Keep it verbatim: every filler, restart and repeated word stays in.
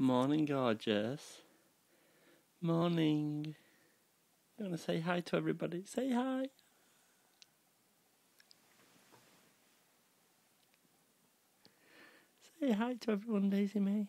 Morning, gorgeous. Morning. You want to say hi to everybody? Say hi. Say hi to everyone, Daisy May.